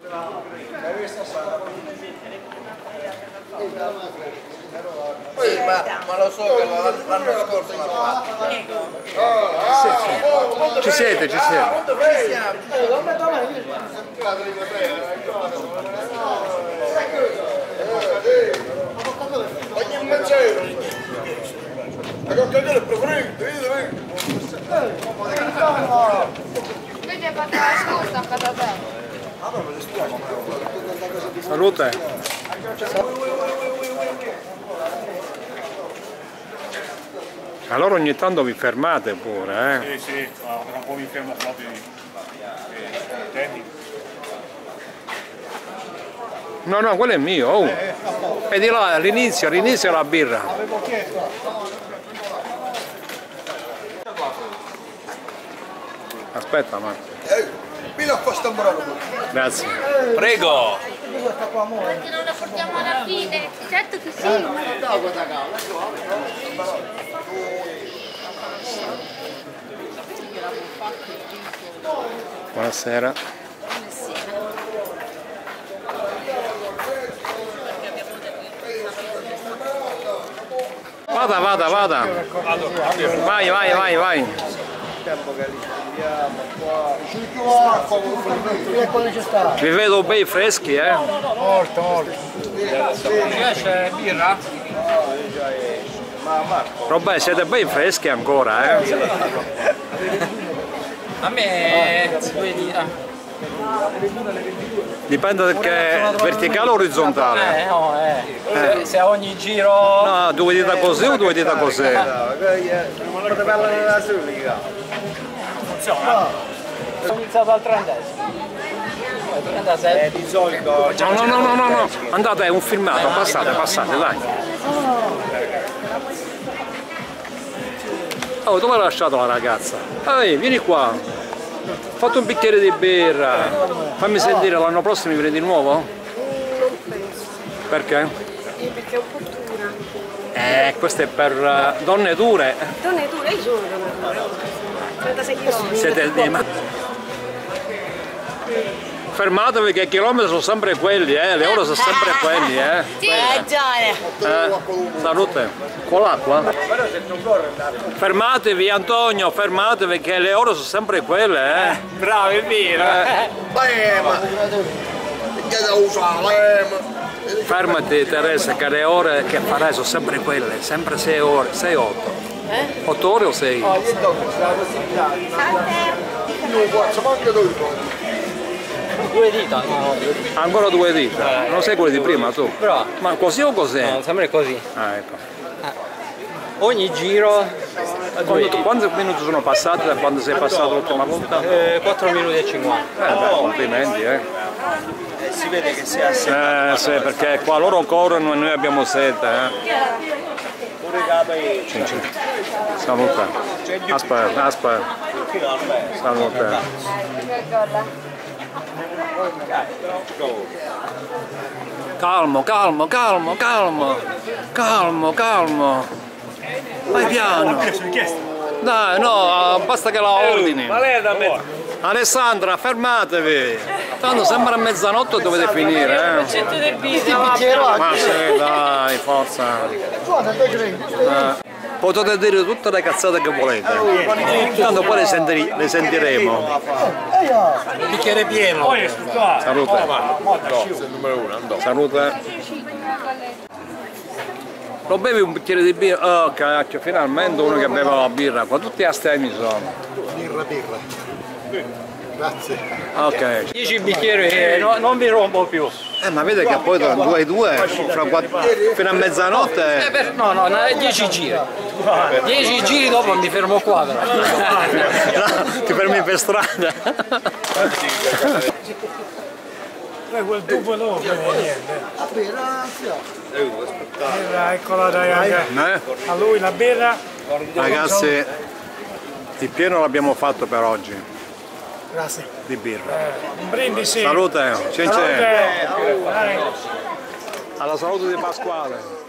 Ma lo so che l'anno scorso l'hanno fatto. Ci siete, ci siete. Ogni mezz'ora. La coccadella è preferita, Quindi è fatta la scorta a Patatè. Salute. Allora ogni tanto vi fermate pure, Sì, sì, tra un po' mi fermo proprio tecnico. No, no, quello è mio. Oh. E di là all'inizio la birra. Avevo chiesto. Aspetta, ma. Pila qua sta morendo. Grazie. Prego! Perché non la portiamo alla fine? Certo che sì. Buonasera. Vada, vada, vada. Vai, vai, vai, vai. Vi vedo bei freschi, eh? Molto, molto. C'è birra? Vabbè, siete bei freschi ancora, eh? A me due dita. Dipende perché verticale o orizzontale? No, se a ogni giro... No, due dita così o due dita così? Funziona? Ho iniziato al 30esimo. 37. Di solito. No, no, no, no, no, no. Andate, è un filmato, passate, passate, dai. Oh, dove l'ha lasciato la ragazza? Ehi, vieni qua. Fate un bicchiere di birra. Fammi sentire, l'anno prossimo mi vieni di nuovo? Non penso. Perché? Perché è un po' dura. Questo è per donne dure. Donne dure, io sono donna dura. 36 km. Siete fermatevi che i chilometri sono sempre quelli, le ore sono sempre quelli, Sì. Salute. Con l'acqua? Fermatevi Antonio, fermatevi che le ore sono sempre quelle, Bravo, è vero. Fermati Teresa che le ore che farai sono sempre quelle, sempre 6 ore, 6 8. 8 ore o 6? Due dita? No, due dita. Ancora 2 dita, non sei quelli di prima tu? Bravo. Ma così o così? No, sempre così. Ah, ecco. Ogni giro... Quanti minuti sono passati da quando sei passato l'ultima volta? 4 minuti e 50. Beh, complimenti, Si vede che si è sì, perché qua loro corrono e noi abbiamo sete, pure capi. Salute. Aspetta, aspetta. Salute. Calmo, calmo, calmo, calmo. Calmo, calmo. Vai piano. Dai, no, basta che la ordini. Ma lei è da me. Alessandra, fermatevi! Tanto sembra mezzanotte dovete finire, Accetto del Ma sì, dai, forza! Potete dire tutte le cazzate che volete. Tanto poi le sentiremo. Bicchiere pieno. Salute. Salute. Lo bevi un bicchiere di birra? Oh cacchio, finalmente uno che beve la birra, qua tutti astemi sono. Birra. Grazie. Ok. 10 bicchieri non vi rompo più. Ma vede che poi tra 2 e 2, fino a mezzanotte... No, 10 giri. 10 giri dopo mi fermo qua però. No, ti fermi per strada. Quel tubo no, niente. Eccola dai anche. A lui la birra. Ragazzi, il pieno l'abbiamo fatto per oggi. Grazie. Di birra. Un brindisi. Salute, Salute. alla salute di Pasquale.